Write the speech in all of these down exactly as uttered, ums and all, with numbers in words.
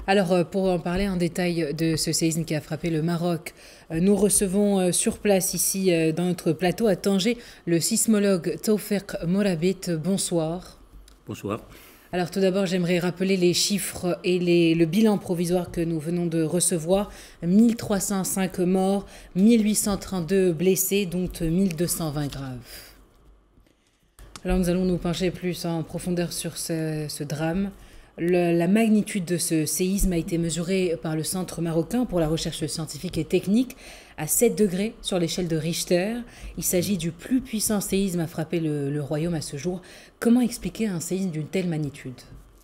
Alors, pour en parler en détail de ce séisme qui a frappé le Maroc, nous recevons sur place, ici, dans notre plateau à Tanger, le sismologue Tawfiq Morabit. Bonsoir. Bonsoir. Alors, tout d'abord, j'aimerais rappeler les chiffres et les, le bilan provisoire que nous venons de recevoir. mille trois cent cinq morts, mille huit cent trente-deux blessés, dont mille deux cent vingt graves. Alors, nous allons nous pencher plus en profondeur sur ce, ce drame. Le, la magnitude de ce séisme a été mesurée par le Centre marocain pour la recherche scientifique et technique à sept degrés sur l'échelle de Richter. Il s'agit du plus puissant séisme à frapper le, le royaume à ce jour. Comment expliquer un séisme d'une telle magnitude?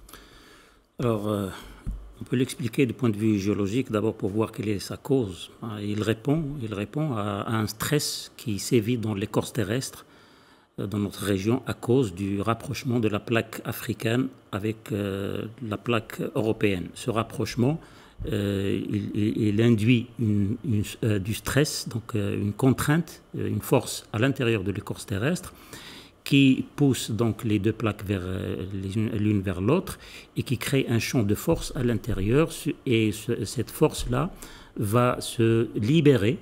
Alors, euh, on peut l'expliquer du point de vue géologique, d'abord pour voir quelle est sa cause. Il répond, il répond à, à un stress qui sévit dans l'écorce terrestre dans notre région à cause du rapprochement de la plaque africaine avec euh, la plaque européenne. Ce rapprochement, euh, il, il induit une, une, euh, du stress, donc euh, une contrainte, une force à l'intérieur de l'écorce terrestre qui pousse donc les deux plaques vers l'une vers l'autre et qui crée un champ de force à l'intérieur. Et ce, cette force-là va se libérer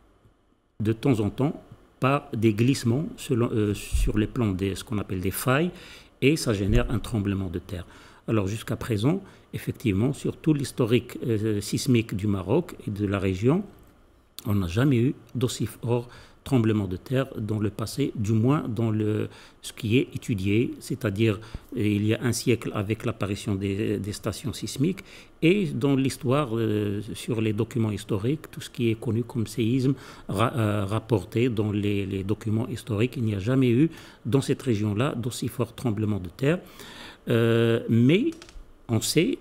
de temps en temps par des glissements selon, euh, sur les plans de ce qu'on appelle des failles, et ça génère un tremblement de terre. Alors jusqu'à présent, effectivement, sur tout l'historique euh, sismique du Maroc et de la région, on n'a jamais eu d'aussi fort tremblement de terre dans le passé, du moins dans le, ce qui est étudié, c'est-à-dire il y a un siècle avec l'apparition des, des stations sismiques, et dans l'histoire, euh, sur les documents historiques, tout ce qui est connu comme séisme ra, euh, rapporté dans les, les documents historiques, il n'y a jamais eu dans cette région-là d'aussi fort tremblement de terre. Euh, mais on sait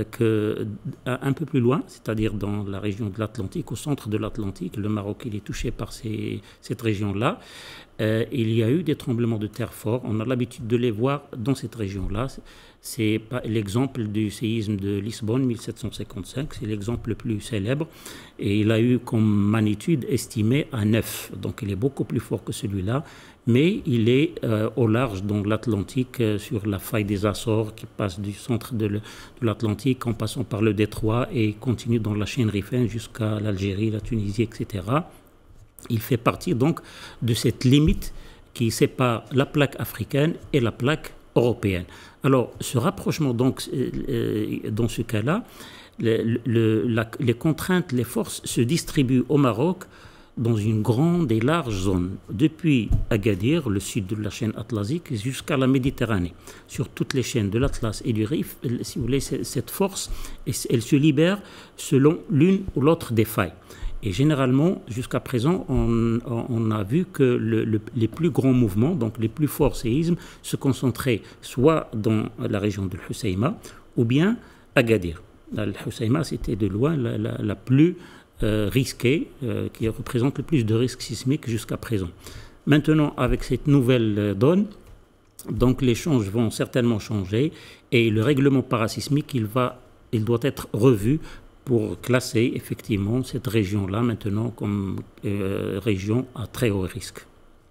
que un peu plus loin, c'est-à-dire dans la région de l'Atlantique, au centre de l'Atlantique, le Maroc il est touché par ces, cette région-là, euh, il y a eu des tremblements de terre forts. On a l'habitude de les voir dans cette région-là. C'est l'exemple du séisme de Lisbonne mille sept cent cinquante-cinq, c'est l'exemple le plus célèbre, et il a eu comme magnitude estimée à neuf, donc il est beaucoup plus fort que celui-là, mais il est euh, au large dans l'Atlantique, euh, sur la faille des Açores qui passe du centre de l'Atlantique en passant par le détroit et continue dans la chaîne riffaine jusqu'à l'Algérie, la Tunisie, et cetera. Il fait partie donc de cette limite qui sépare la plaque africaine et la plaque européenne. Alors, ce rapprochement, donc, euh, dans ce cas-là, le, le, la, les contraintes, les forces se distribuent au Maroc dans une grande et large zone, depuis Agadir, le sud de la chaîne atlantique, jusqu'à la Méditerranée. Sur toutes les chaînes de l'Atlas et du Rif, si vous voulez, cette force, elle se libère selon l'une ou l'autre des failles. Et généralement, jusqu'à présent, on, on a vu que le, le, les plus grands mouvements, donc les plus forts séismes, se concentraient soit dans la région de Hoceima ou bien Agadir. Le Hoceima, c'était de loin la, la, la plus euh, risquée, euh, qui représente le plus de risques sismiques jusqu'à présent. Maintenant, avec cette nouvelle donne, donc les changes vont certainement changer et le règlement parasismique, il, va, il doit être revu pour classer effectivement cette région-là maintenant comme euh, région à très haut risque.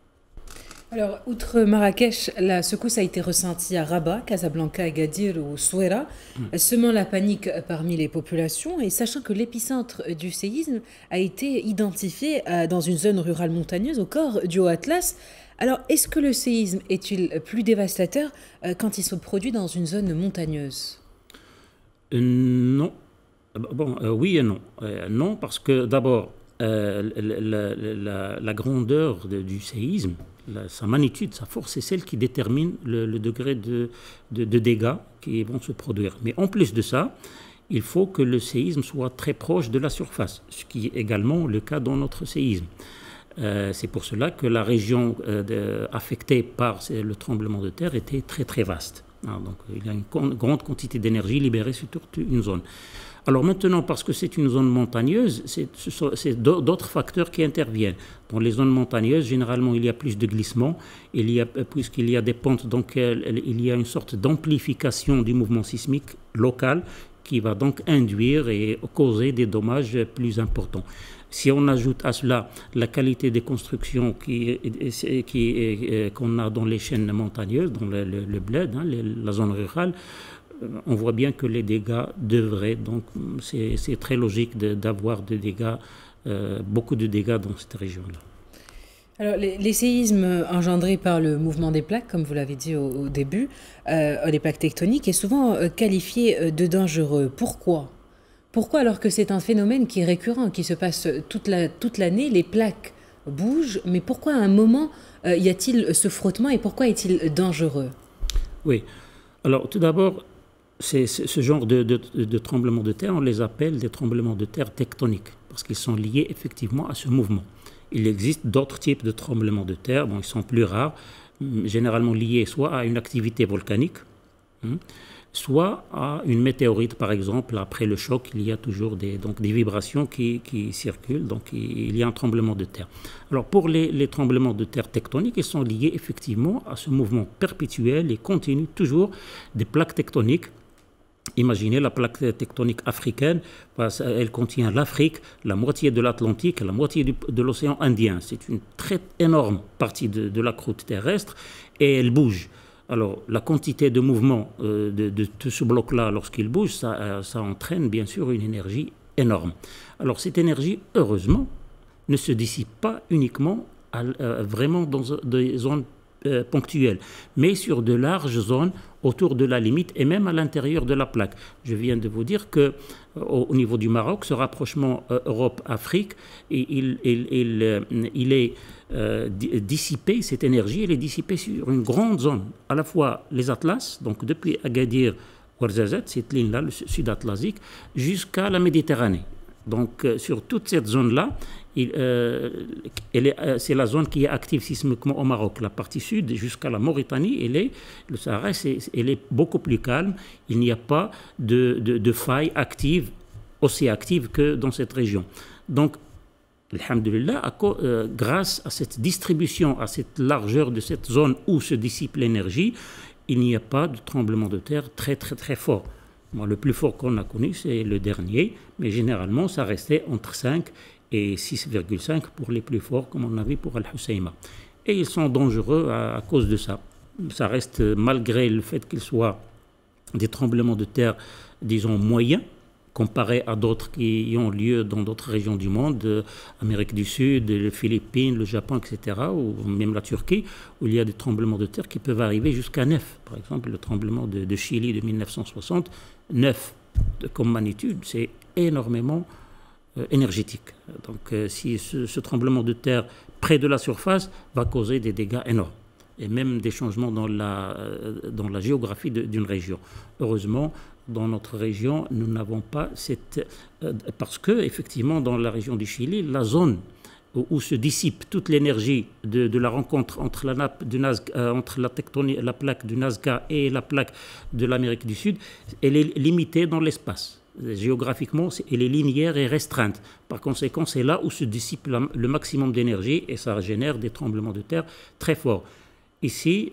Alors, outre Marrakech, la secousse a été ressentie à Rabat, Casablanca, Agadir ou Souera, mmh. semant la panique parmi les populations et sachant que l'épicentre du séisme a été identifié dans une zone rurale montagneuse au corps du Haut-Atlas. Alors, est-ce que le séisme est-il plus dévastateur quand il se produit dans une zone montagneuse? euh, Non. Bon, euh, oui et non. Euh, non, parce que d'abord, euh, la, la, la grandeur de, du séisme, la, sa magnitude, sa force, c'est celle qui détermine le, le degré de, de, de dégâts qui vont se produire. Mais en plus de ça, il faut que le séisme soit très proche de la surface, ce qui est également le cas dans notre séisme. Euh, c'est pour cela que la région euh, de, affectée par le tremblement de terre était très très vaste. Ah, donc il y a une grande quantité d'énergie libérée sur toute une zone. Alors maintenant, parce que c'est une zone montagneuse, c'est d'autres facteurs qui interviennent. Dans les zones montagneuses, généralement, il y a plus de glissements, puisqu'il y a des pentes, donc il y a une sorte d'amplification du mouvement sismique local qui va donc induire et causer des dommages plus importants. Si on ajoute à cela la qualité des constructions qui, qui, qu'on a dans les chaînes montagneuses, dans le, le, le bled, hein, la zone rurale, on voit bien que les dégâts devraient, donc c'est très logique d'avoir des dégâts, euh, beaucoup de dégâts dans cette région-là. Alors, les, les séismes engendrés par le mouvement des plaques, comme vous l'avez dit au, au début, euh, les plaques tectoniques, est souvent euh, qualifié de dangereux. Pourquoi? Pourquoi, alors que c'est un phénomène qui est récurrent, qui se passe toute la, toute l'année, les plaques bougent, mais pourquoi à un moment euh, y a-t-il ce frottement et pourquoi est-il dangereux? Oui, alors tout d'abord, c'est ce genre de, de, de tremblements de terre, on les appelle des tremblements de terre tectoniques, parce qu'ils sont liés effectivement à ce mouvement. Il existe d'autres types de tremblements de terre, bon, ils sont plus rares, généralement liés soit à une activité volcanique, hein, soit à une météorite, par exemple. Après le choc, il y a toujours des, donc, des vibrations qui, qui circulent, donc il y a un tremblement de terre. Alors pour les, les tremblements de terre tectoniques, ils sont liés effectivement à ce mouvement perpétuel et continu toujours des plaques tectoniques. Imaginez la plaque tectonique africaine, elle contient l'Afrique, la moitié de l'Atlantique, la moitié du, de l'océan Indien. C'est une très énorme partie de, de la croûte terrestre et elle bouge. Alors la quantité de mouvement euh, de, de, de ce bloc-là, lorsqu'il bouge, ça, euh, ça entraîne bien sûr une énergie énorme. Alors cette énergie, heureusement, ne se dissipe pas uniquement à, euh, vraiment dans des zones euh, ponctuelles, mais sur de larges zones autour de la limite et même à l'intérieur de la plaque. Je viens de vous dire que au, au niveau du Maroc, ce rapprochement euh, Europe-Afrique, il, il, il, euh, il est euh, dissipé, cette énergie, elle est dissipée sur une grande zone, à la fois les Atlas, donc depuis Agadir, Ouarzazate, cette ligne-là, le sud-atlantique, jusqu'à la Méditerranée. Donc euh, sur toute cette zone-là, euh, euh, c'est la zone qui est active sismiquement au Maroc. La partie sud jusqu'à la Mauritanie, elle est, le Sahara, est, elle est beaucoup plus calme. Il n'y a pas de, de, de faille active, aussi active que dans cette région. Donc, alhamdoulilah, euh, grâce à cette distribution, à cette largeur de cette zone où se dissipe l'énergie, il n'y a pas de tremblement de terre très très très fort. Bon, le plus fort qu'on a connu, c'est le dernier, mais généralement, ça restait entre cinq et six virgule cinq pour les plus forts, comme on a vu pour Al-Husseima. Et ils sont dangereux à, à cause de ça. Ça reste, malgré le fait qu'ils soient des tremblements de terre, disons, moyens, comparés à d'autres qui ont lieu dans d'autres régions du monde, euh, Amérique du Sud, les Philippines, le Japon, et cetera, ou même la Turquie, où il y a des tremblements de terre qui peuvent arriver jusqu'à neuf. Par exemple, le tremblement de, de Chili de mille neuf cent soixante, neuf comme magnitude, c'est énormément euh, énergétique. Donc euh, si ce, ce tremblement de terre près de la surface va causer des dégâts énormes, et même des changements dans la, euh, dans la géographie d'une région. Heureusement, dans notre région, nous n'avons pas cette... Euh, parce que, effectivement, dans la région du Chili, la zone où, où se dissipe toute l'énergie de, de la rencontre entre la, nappe du Nazca, euh, entre la, tectonique, la plaque du Nazca et la plaque de l'Amérique du Sud, elle est limitée dans l'espace. Géographiquement, elle est linéaire et restreinte. Par conséquent, c'est là où se dissipe la, le maximum d'énergie et ça génère des tremblements de terre très forts. Ici,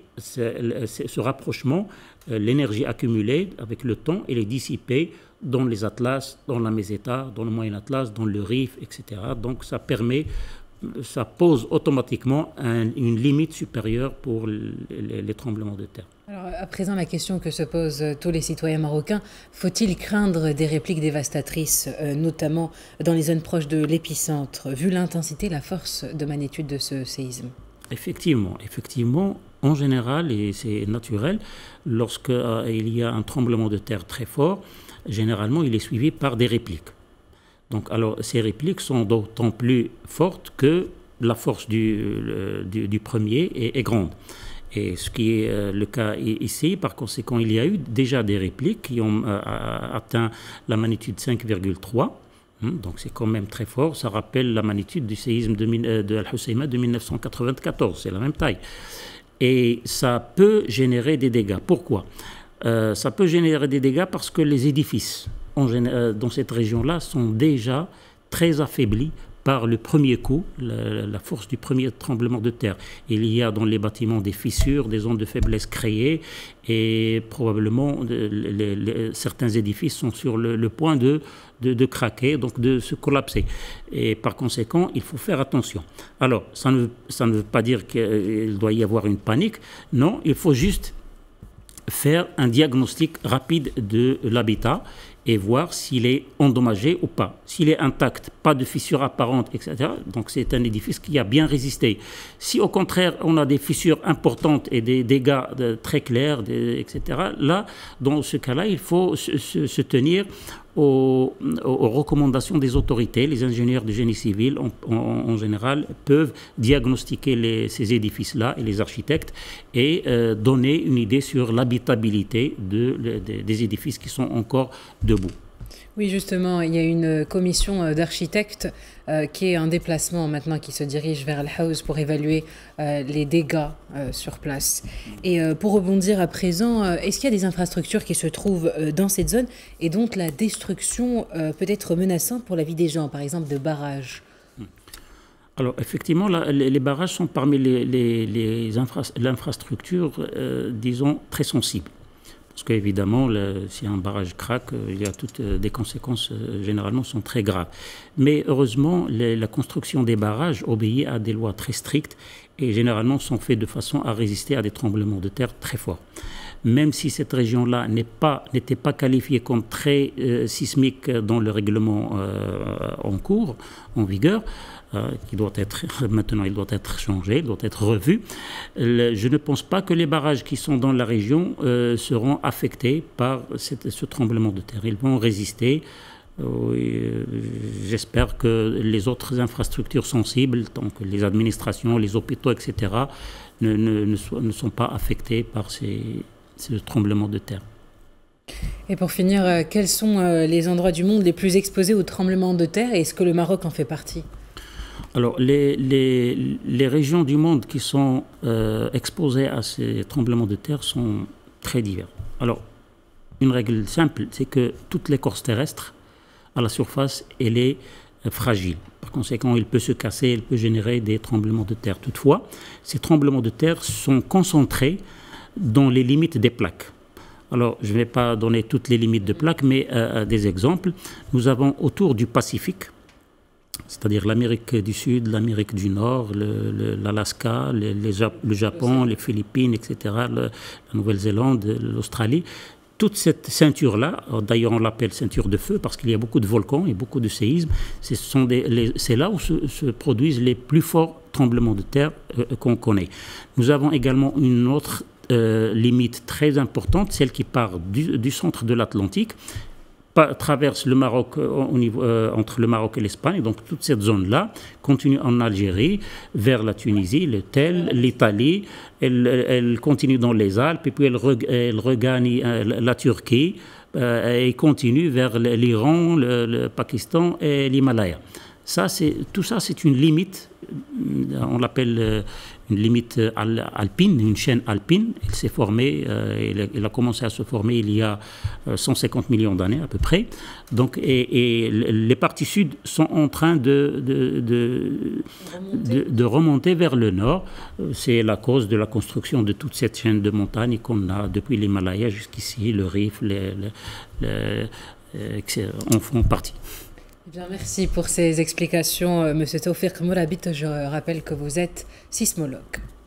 ce rapprochement, l'énergie accumulée avec le temps, elle est dissipée dans les Atlas, dans la Meseta, dans le Moyen Atlas, dans le Rif, et cetera. Donc ça permet, ça pose automatiquement un, une limite supérieure pour les, les tremblements de terre. Alors, à présent, la question que se posent tous les citoyens marocains, faut-il craindre des répliques dévastatrices, euh, notamment dans les zones proches de l'épicentre, vu l'intensité, la force de magnitude de ce séisme? Effectivement, effectivement, en général, et c'est naturel, lorsqu'il euh, y a un tremblement de terre très fort, généralement, il est suivi par des répliques. Donc, alors, ces répliques sont d'autant plus fortes que la force du, le, du, du premier est, est grande. Et ce qui est euh, le cas ici, par conséquent, il y a eu déjà des répliques qui ont euh, atteint la magnitude cinq virgule trois. Donc c'est quand même très fort. Ça rappelle la magnitude du séisme de, de Al-Husseima de mille neuf cent quatre-vingt-quatorze. C'est la même taille. Et ça peut générer des dégâts. Pourquoi ? euh, Ça peut générer des dégâts parce que les édifices en, euh, dans cette région-là sont déjà très affaiblis par le premier coup, la, la force du premier tremblement de terre. Il y a dans les bâtiments des fissures, des zones de faiblesse créées et probablement les, les, les, certains édifices sont sur le, le point de, de, de craquer, donc de se collapser. Et par conséquent, il faut faire attention. Alors, ça ne, ça ne veut pas dire qu'il doit y avoir une panique. Non, il faut juste faire un diagnostic rapide de l'habitat et voir s'il est endommagé ou pas. S'il est intact, pas de fissures apparentes, et cetera, donc c'est un édifice qui a bien résisté. Si au contraire, on a des fissures importantes et des dégâts très clairs, et cetera, là, dans ce cas-là, il faut se, se, se tenir aux, aux recommandations des autorités. Les ingénieurs du génie civil, en, en, en général, peuvent diagnostiquer les, ces édifices-là et les architectes et euh, donner une idée sur l'habitabilité de, de, des édifices qui sont encore debout. Oui, justement, il y a une commission d'architectes euh, qui est en déplacement maintenant, qui se dirige vers Al-Haouz pour évaluer euh, les dégâts euh, sur place. Et euh, pour rebondir à présent, euh, est-ce qu'il y a des infrastructures qui se trouvent euh, dans cette zone et dont la destruction euh, peut être menaçante pour la vie des gens, par exemple de barrages? Alors, effectivement, là, les, les barrages sont parmi les, les, les infra l'infrastructure, euh, disons, très sensible. Parce qu'évidemment, si un barrage craque, il y a toutes des conséquences, euh, généralement, sont très graves. Mais heureusement, les, la construction des barrages obéit à des lois très strictes et généralement sont faits de façon à résister à des tremblements de terre très forts. Même si cette région-là n'est pas, n'était pas qualifiée comme très euh, sismique dans le règlement euh, en cours, en vigueur, euh, qui doit être, maintenant il doit être changé, il doit être revu, le, je ne pense pas que les barrages qui sont dans la région euh, seront affectés par cette, ce tremblement de terre. Ils vont résister. Euh, J'espère que les autres infrastructures sensibles, donc les administrations, les hôpitaux, et cetera, ne, ne, ne, so, ne sont pas affectés par ces... c'est le tremblement de terre. Et pour finir, euh, quels sont euh, les endroits du monde les plus exposés au tremblement de terre et est-ce que le Maroc en fait partie? Alors, les, les, les régions du monde qui sont euh, exposées à ces tremblements de terre sont très diverses. Alors, une règle simple, c'est que toute l'écorce terrestre, à la surface, elle est euh, fragile. Par conséquent, il peut se casser, il peut générer des tremblements de terre. Toutefois, ces tremblements de terre sont concentrés dans les limites des plaques. Alors, je ne vais pas donner toutes les limites de plaques, mais euh, des exemples. Nous avons autour du Pacifique, c'est-à-dire l'Amérique du Sud, l'Amérique du Nord, l'Alaska, le, le, le Japon, les Philippines, et cetera, le, la Nouvelle-Zélande, l'Australie. Toute cette ceinture-là, d'ailleurs on l'appelle ceinture de feu parce qu'il y a beaucoup de volcans et beaucoup de séismes, c'est là où se, se produisent les plus forts tremblements de terre euh, qu'on connaît. Nous avons également une autre euh, limite très importante, celle qui part du, du centre de l'Atlantique, traverse le Maroc au niveau, euh, entre le Maroc et l'Espagne, donc toute cette zone-là continue en Algérie, vers la Tunisie, le Tel, l'Italie, elle, elle continue dans les Alpes, et puis elle, reg elle regagne euh, la Turquie, euh, et continue vers l'Iran, le, le Pakistan et l'Himalaya. Ça, tout ça, c'est une limite, on l'appelle euh, une limite alpine, une chaîne alpine. Elle s'est formée, euh, elle, a, elle a commencé à se former il y a euh, cent cinquante millions d'années à peu près. Donc, et, et les parties sud sont en train de, de, de, remonter. de, de remonter vers le nord. C'est la cause de la construction de toute cette chaîne de montagnes qu'on a depuis l'Himalaya jusqu'ici, le Rif, les, les, les, euh, en font partie. Bien, merci pour ces explications, Monsieur Tawfiq Mourabit. Je rappelle que vous êtes sismologue.